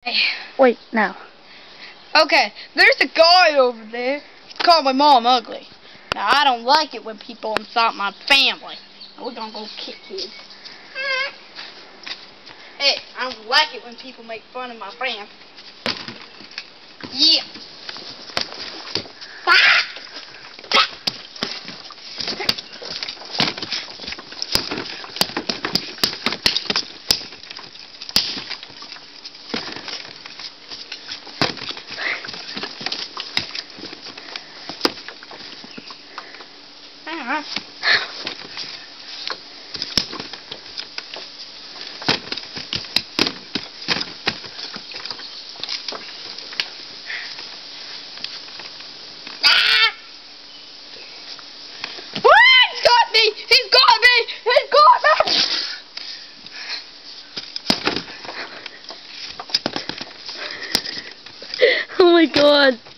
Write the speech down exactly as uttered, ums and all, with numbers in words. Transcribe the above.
Wait, no. Okay, there's a guy over there. He's calling my mom ugly. Now, I don't like it when people insult my family. Now, we're gonna go kick his. Hey, I don't like it when people make fun of my family. Yeah. Ah! Uh-huh. Oh my god.